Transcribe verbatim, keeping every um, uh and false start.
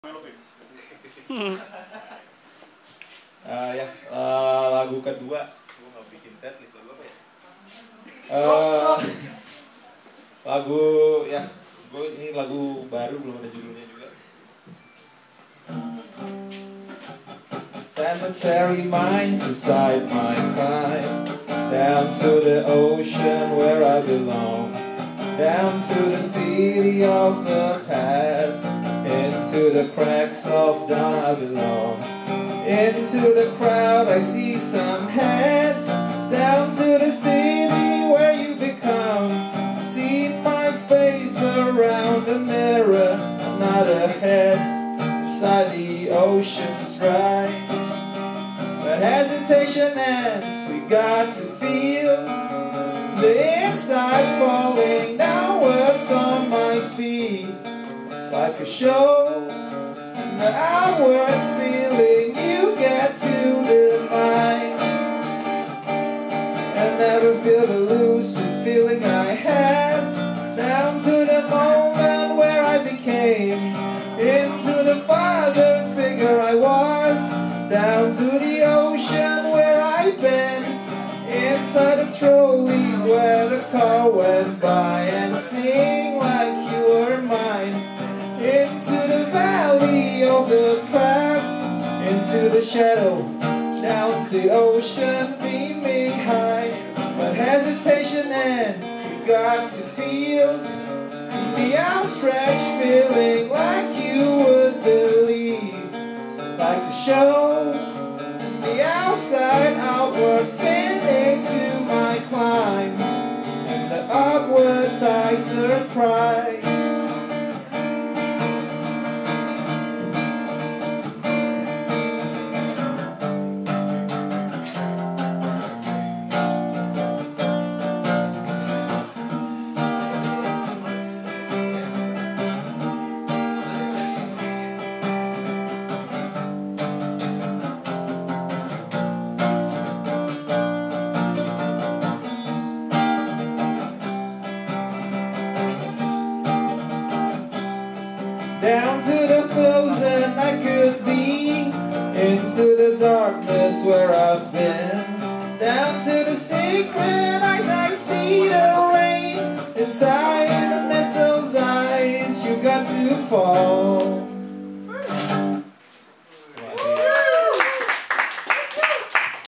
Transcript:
Uh, ya, uh, lagu kedua. Gue nggak bikin setlist lagu apa ya? Uh, lagu ya, gue ini lagu baru, belum ada judulnya juga. Cemetery mines inside my mind, down to the ocean where I belong, down to the city of the past, into the cracks of dawn I belong. Into the crowd I see some head, down to the city where you become. See my face around the mirror, another head inside the ocean's dry. The hesitation ends, we got to feel the inside falling downwards on my speed, like a show. The outwards feeling you get to define, and never feel the loose feeling I had, down to the moment where I became into the father figure I was, down to the ocean where I've been, inside the trolleys where the car went by, and sing like you were mine, into the valley of the crab, into the shadow, down to the ocean beaming high. But hesitation ends, we got to feel the outstretched feeling like you would believe, like a show, the outside outward spinning to my climb, and the upwards I surprise. Down to the frozen I could be, into the darkness where I've been, down to the secret eyes I see the rain, inside the nestle's eyes you got to fall.